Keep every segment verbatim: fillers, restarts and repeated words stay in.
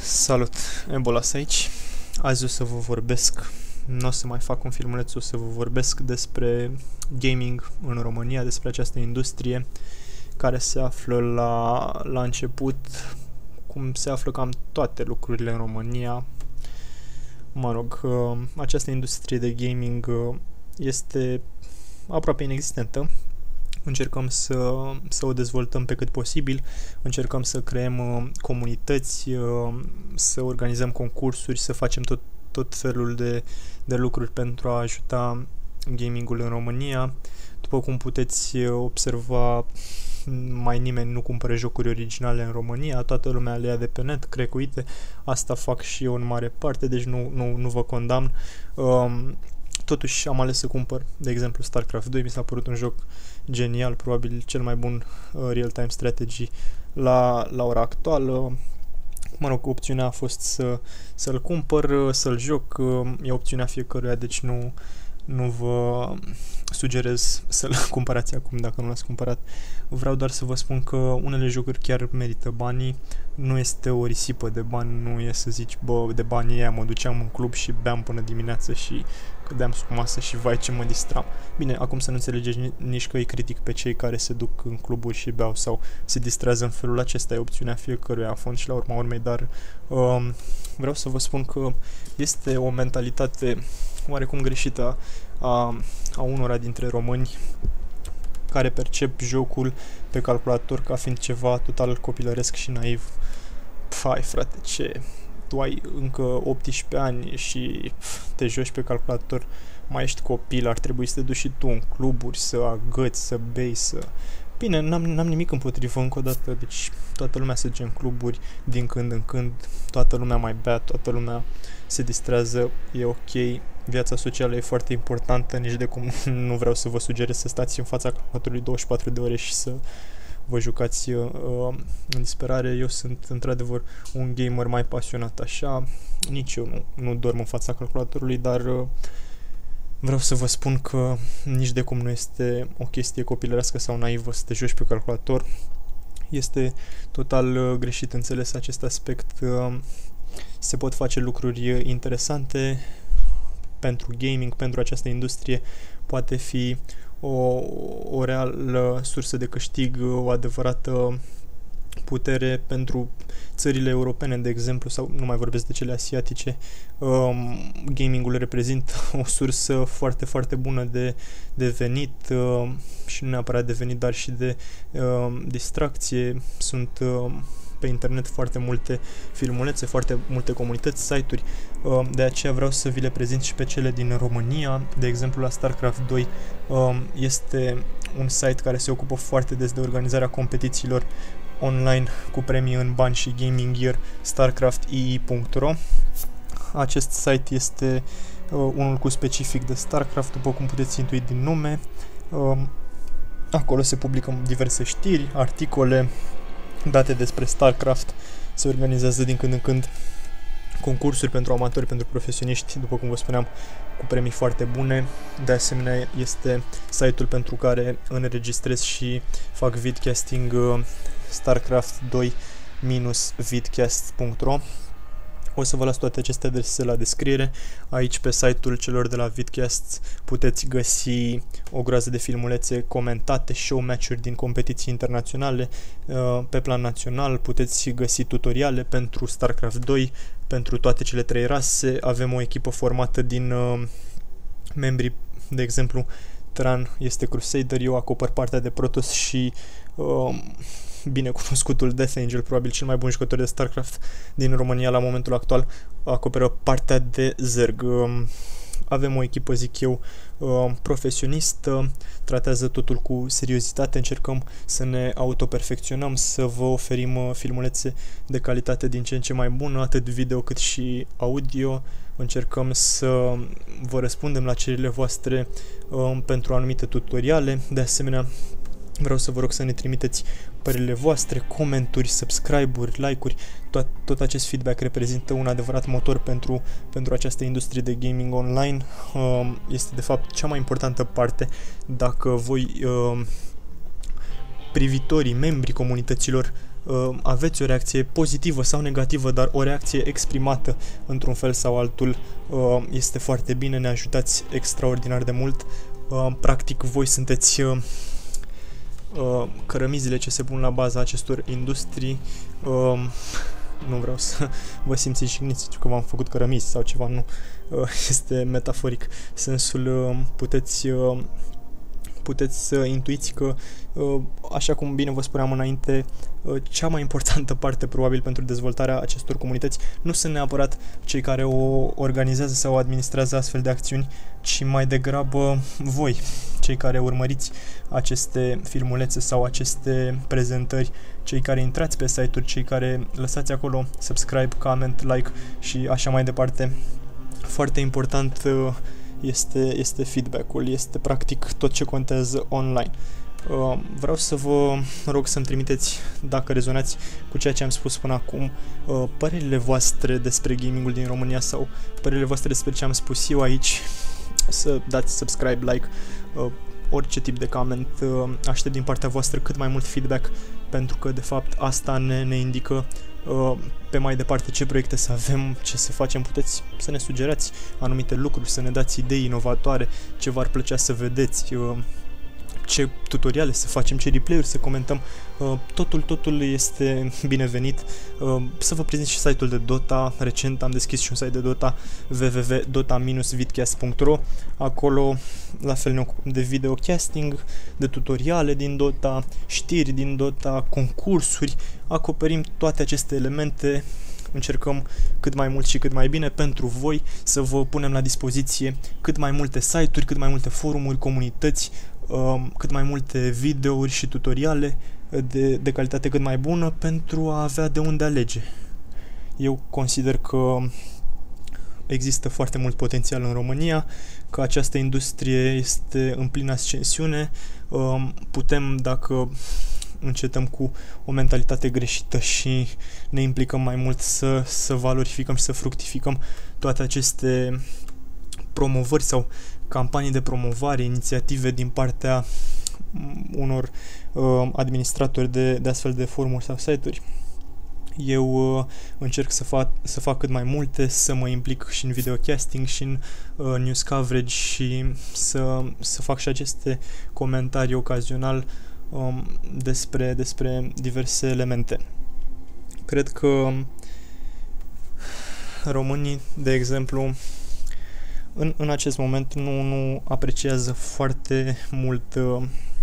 Salut, Ebolas aici. Azi o să vă vorbesc, nu o să mai fac un filmuleț, o să vă vorbesc despre gaming în România, despre această industrie care se află la, la început, cum se află cam toate lucrurile în România. Mă rog, această industrie de gaming este aproape inexistentă. Încercăm să, să o dezvoltăm pe cât posibil, încercăm să creăm uh, comunități, uh, să organizăm concursuri, să facem tot, tot felul de, de lucruri pentru a ajuta gamingul în România. După cum puteți observa, mai nimeni nu cumpără jocuri originale în România, toată lumea le ia de pe net, crecuite. Asta fac și eu în mare parte, deci nu, nu, nu vă condamn. Uh, Totuși am ales să cumpăr, de exemplu, StarCraft doi, mi s-a părut un joc genial, probabil cel mai bun uh, real-time strategy la, la ora actuală. Mă rog, opțiunea a fost să, să-l cumpăr, să-l joc, uh, e opțiunea fiecăruia, deci nu, nu vă sugerez să-l cumpărați acum dacă nu l-ați cumpărat. Vreau doar să vă spun că unele jocuri chiar merită banii, nu este o risipă de bani, nu e să zici, bă, de banii ăia mă duceam în club și beam până dimineață și cădeam sub masă și vai ce mă distram. Bine, acum să nu înțelegeți nici că îi critic pe cei care se duc în cluburi și beau sau se distrează în felul acesta, e opțiunea fiecăruia, în fond și la urma urmei, dar um, vreau să vă spun că este o mentalitate oarecum greșită a, a unora dintre români care percep jocul pe calculator ca fiind ceva total copilăresc și naiv. Hai frate, ce... Tu ai încă optsprezece ani și te joci pe calculator, mai ești copil, ar trebui să te duci și tu în cluburi, să agăți, să bei, să... Bine, n-am, n-am nimic împotrivă încă o dată, deci toată lumea se duce în cluburi din când în când, toată lumea mai bea, toată lumea se distrează, e ok, viața socială e foarte importantă, nici de cum nu vreau să vă sugerez să stați în fața calculatorului douăzeci și patru de ore și să vă jucați uh, în disperare. Eu sunt într-adevăr un gamer mai pasionat așa, nici eu nu, nu dorm în fața calculatorului, dar uh, vreau să vă spun că nici de cum nu este o chestie copilărească sau naivă să te joci pe calculator. Este total uh, greșit înțeles acest aspect. Uh, se pot face lucruri interesante pentru gaming, pentru această industrie, poate fi o, o reală sursă de câștig, o adevărată putere pentru țările europene, de exemplu, sau nu mai vorbesc de cele asiatice. Um, gamingul reprezintă o sursă foarte, foarte bună de, de venit uh, și nu neapărat de venit, dar și de uh, distracție. Sunt uh, pe internet foarte multe filmulețe, foarte multe comunități, site-uri, de aceea vreau să vi le prezint și pe cele din România. De exemplu, la StarCraft doi este un site care se ocupă foarte des de organizarea competițiilor online cu premii în bani și gaming gear, starcraft i i punct ro. Acest site este unul cu specific de StarCraft, după cum puteți intui din nume. Acolo se publică diverse știri, articole, date despre StarCraft, se organizează din când în când concursuri pentru amatori, pentru profesioniști, după cum vă spuneam, cu premii foarte bune. De asemenea, este site-ul pentru care înregistrez și fac vidcasting, starcraft doi vidcast punct ro. O să vă las toate aceste adrese la descriere. Aici pe site-ul celor de la Vidcast puteți găsi o groază de filmulețe comentate, show match-uri din competiții internaționale. Pe plan național puteți găsi tutoriale pentru StarCraft doi, pentru toate cele trei rase. Avem o echipă formată din membrii, de exemplu, Tran este Crusader, eu acopăr partea de Protoss și uh, binecunoscutul Death Angel, probabil cel mai bun jucător de StarCraft din România la momentul actual, acoperă partea de Zerg. Avem o echipă, zic eu, profesionistă, tratează totul cu seriozitate, încercăm să ne autoperfecționăm, să vă oferim filmulețe de calitate din ce în ce mai bună, atât video cât și audio. Încercăm să vă răspundem la cererile voastre pentru anumite tutoriale. De asemenea, vreau să vă rog să ne trimiteți părerile voastre, comenturi, subscribe-uri, like-uri. Tot, tot acest feedback reprezintă un adevărat motor pentru, pentru această industrie de gaming online. Uh, este de fapt cea mai importantă parte. Dacă voi, uh, privitorii, membrii comunităților, aveți o reacție pozitivă sau negativă, dar o reacție exprimată într-un fel sau altul este foarte bine, ne ajutați extraordinar de mult. Practic, voi sunteți cărămizile ce se pun la baza acestor industrii. Nu vreau să vă simțiți jigniți că v-am făcut cărămizi sau ceva, nu. Este metaforic. Sensul puteți puteți să intuiți că, așa cum bine vă spuneam înainte, cea mai importantă parte probabil pentru dezvoltarea acestor comunități nu sunt neapărat cei care o organizează sau administrează astfel de acțiuni, ci mai degrabă voi, cei care urmăriți aceste filmulețe sau aceste prezentări, cei care intrați pe site-uri, cei care lăsați acolo subscribe, comment, like și așa mai departe. Foarte important este, este feedback-ul, este practic tot ce contează online. Uh, vreau să vă rog să-mi trimiteți, dacă rezonați cu ceea ce am spus până acum, uh, părerile voastre despre gamingul din România sau părerile voastre despre ce am spus eu aici, să dați subscribe, like, uh, orice tip de comment. Uh, aștept din partea voastră cât mai mult feedback, pentru că de fapt asta ne, ne indică uh, pe mai departe ce proiecte să avem, ce să facem. Puteți să ne sugerați anumite lucruri, să ne dați idei inovatoare, ce v-ar plăcea să vedeți, uh, ce tutoriale să facem, ce replay-uri să comentăm. Totul, totul este binevenit. Să vă prezint și site-ul de Dota. Recent am deschis și un site de Dota, w w w punct dota dash vidcast punct ro. Acolo la fel ne ocupăm de videocasting, de tutoriale din Dota, știri din Dota, concursuri. Acoperim toate aceste elemente. Încercăm cât mai mult și cât mai bine pentru voi să vă punem la dispoziție cât mai multe site-uri, cât mai multe forumuri, comunități, cât mai multe videouri și tutoriale de, de calitate cât mai bună pentru a avea de unde alege. Eu consider că există foarte mult potențial în România, că această industrie este în plină ascensiune. Putem, dacă încetăm cu o mentalitate greșită și ne implicăm mai mult, să, să valorificăm și să fructificăm toate aceste promovări sau campanii de promovare, inițiative din partea unor uh, administratori de, de astfel de forumuri sau site-uri. Eu uh, încerc să fac, să fac cât mai multe, să mă implic și în videocasting și în uh, news coverage și să, să fac și aceste comentarii ocazional um, despre, despre diverse elemente. Cred că românii, de exemplu, În, în acest moment nu, nu apreciază foarte mult, uh,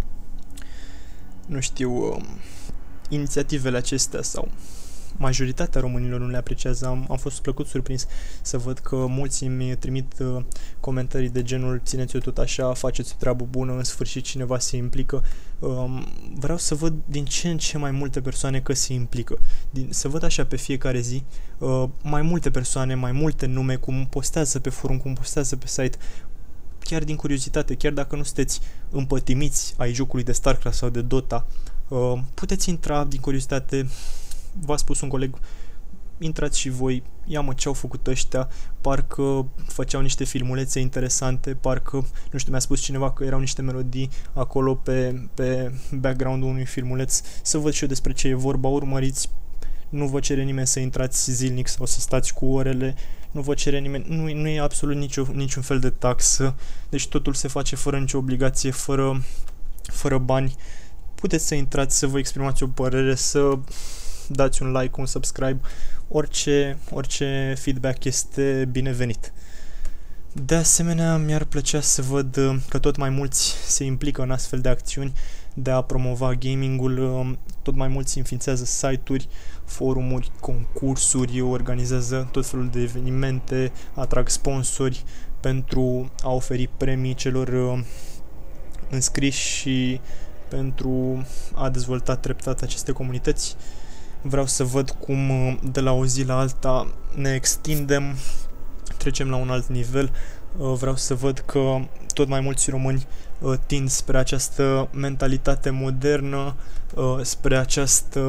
nu știu, uh, inițiativele acestea sau majoritatea românilor nu le apreciază. Am, am fost plăcut surprins să văd că mulți îmi trimit uh, comentarii de genul țineți-o tot așa, faceți o treabă bună, în sfârșit cineva se implică. Um, vreau să văd din ce în ce mai multe persoane că se implică. Din, să văd așa pe fiecare zi uh, mai multe persoane, mai multe nume, cum postează pe forum, cum postează pe site, chiar din curiozitate, chiar dacă nu sunteți împătimiți ai jocului de StarCraft sau de Dota, uh, puteți intra din curiozitate. V-a spus un coleg, intrați și voi, ia-mă ce au făcut ăștia, parcă făceau niște filmulețe interesante, parcă, nu știu, mi-a spus cineva că erau niște melodii acolo pe, pe background-ul unui filmuleț, să văd și eu despre ce e vorba, urmăriți, nu vă cere nimeni să intrați zilnic sau să stați cu orele, nu vă cere nimeni, nu, nu e absolut nicio, niciun fel de taxă, deci totul se face fără nicio obligație, fără, fără bani, puteți să intrați, să vă exprimați o părere, să dați un like, un subscribe, orice, orice feedback este binevenit. De asemenea, mi-ar plăcea să văd că tot mai mulți se implică în astfel de acțiuni de a promova gamingul, tot mai mulți înființează site-uri, forumuri, concursuri, organizează tot felul de evenimente, atrag sponsori pentru a oferi premii celor înscriși și pentru a dezvolta treptat aceste comunități. Vreau să văd cum de la o zi la alta ne extindem, trecem la un alt nivel. Vreau să văd că tot mai mulți români tind spre această mentalitate modernă, spre această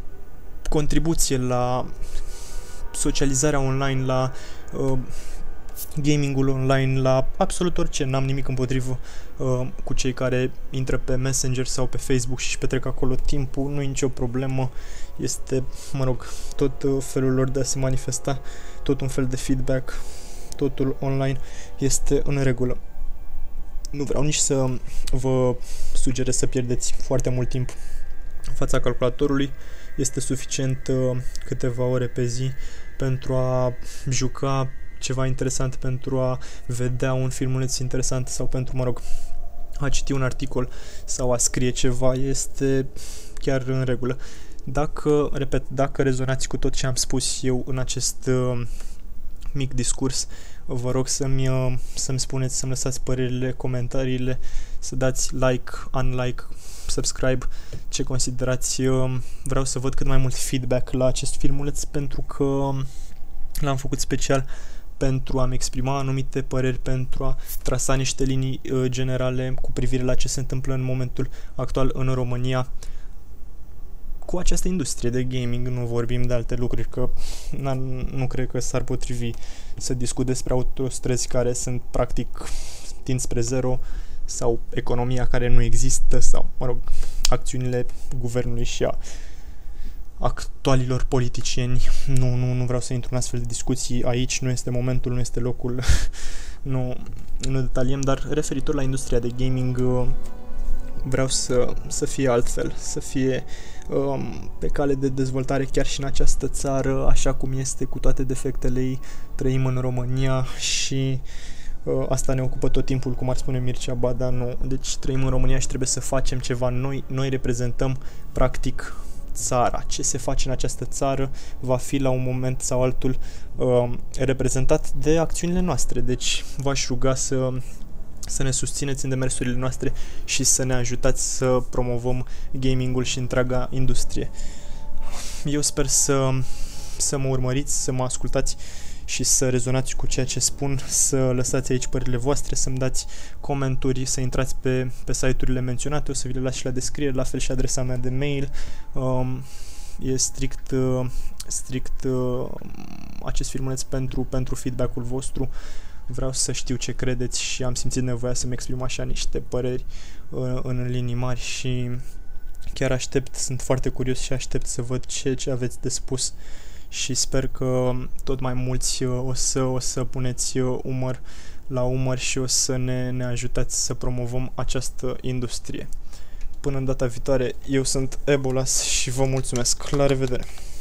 contribuție la socializarea online, la gamingul online, la absolut orice. N-am nimic împotrivă uh, cu cei care intră pe Messenger sau pe Facebook și își petrec acolo timpul, nu e nicio problemă. Este, mă rog, tot uh, felul lor de a se manifesta, tot un fel de feedback, totul online este în regulă. Nu vreau nici să vă sugerez să pierdeți foarte mult timp în fața calculatorului. Este suficient uh, câteva ore pe zi pentru a juca ceva interesant, pentru a vedea un filmuleț interesant sau pentru, mă rog, a citi un articol sau a scrie ceva. Este chiar în regulă. Dacă, repet, dacă rezonați cu tot ce am spus eu în acest uh, mic discurs, vă rog să-mi, uh, să-mi spuneți, să-mi lăsați părerile, comentariile, să dați like, unlike, subscribe, ce considerați. Uh, vreau să văd cât mai mult feedback la acest filmuleț, pentru că l-am făcut special pentru a-mi exprima anumite păreri, pentru a trasa niște linii uh, generale cu privire la ce se întâmplă în momentul actual în România cu această industrie de gaming. Nu vorbim de alte lucruri, că nu cred că s-ar potrivi să discut despre autostrăzi care sunt practic tind spre zero, sau economia care nu există, sau, mă rog, acțiunile guvernului și a actualilor politicieni. Nu, nu, nu vreau să intru în astfel de discuții aici, nu este momentul, nu este locul, nu, nu detaliem, dar referitor la industria de gaming, vreau să, să fie altfel, să fie um, pe cale de dezvoltare chiar și în această țară, așa cum este, cu toate defectele ei. Trăim în România și uh, asta ne ocupă tot timpul, cum ar spune Mircea Bada. Nu. Deci trăim în România și trebuie să facem ceva. Noi, noi reprezentăm practic țara. Ce se face în această țară va fi la un moment sau altul uh, reprezentat de acțiunile noastre. Deci v-aș ruga să să ne susțineți în demersurile noastre și să ne ajutați să promovăm gamingul și întreaga industrie. Eu sper să, să mă urmăriți, să mă ascultați și să rezonați cu ceea ce spun, să lăsați aici părerile voastre, să-mi dați comentarii, să intrați pe, pe site-urile menționate, o să vi le las și la descriere, la fel și adresa mea de mail. Um, e strict, uh, strict uh, acest filmuleț pentru, pentru feedback-ul vostru. Vreau să știu ce credeți și am simțit nevoia să-mi exprim așa niște păreri uh, în linii mari și chiar aștept, sunt foarte curios și aștept să văd ce, ce aveți de spus și sper că tot mai mulți uh, o, să, o să puneți uh, umăr la umăr și o să ne, ne ajutați să promovăm această industrie. Până în data viitoare, eu sunt Ebolas și vă mulțumesc. La revedere!